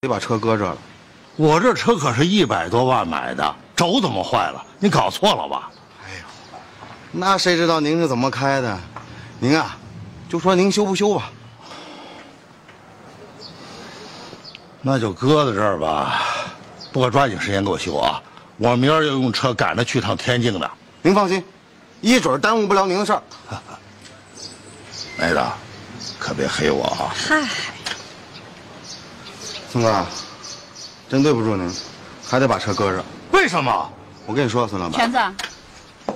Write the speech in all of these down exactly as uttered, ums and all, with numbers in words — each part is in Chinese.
得把车搁这了。 我这车可是一百多万买的，轴怎么坏了？你搞错了吧？ 哎呦，那谁知道您是怎么开的？您啊，就说您修不修吧。 那就搁在这儿吧。不过抓紧时间给我修啊！我明儿要用车赶着去趟天津的。 您放心，一准耽误不了您的事儿。 妹子，可别黑我啊！ 嗨， 孙哥，真对不住您，还得把车搁这。 为什么？ 我跟你说，孙老板， 全子，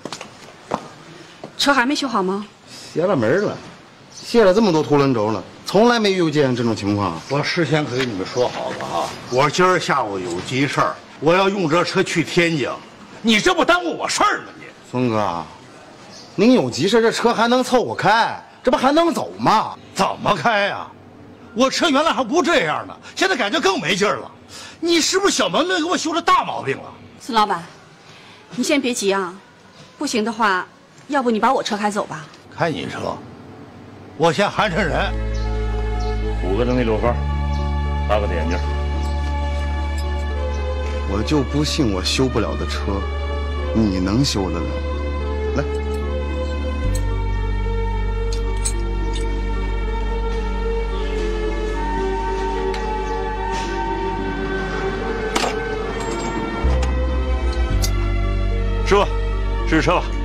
车还没修好吗？ 邪了门了，卸了这么多凸轮轴了，从来没遇见这种情况。 我事先可跟你们说好了啊，我今儿下午有急事儿，我要用这车去天津，你这不耽误我事儿吗？你孙哥，您有急事，这车还能凑合开，这不还能走吗？ 怎么开呀、啊？我车原来还不这样呢，现在感觉更没劲儿了。你是不是小毛病给我修了大毛病了？ 孙老板，你先别急啊，不行的话，要不你把我车开走吧。 开你车，我先寒碜人。 五个灯一溜花，八个眼镜。 我就不信我修不了的车，你能修得了？来， 师傅，试试车吧。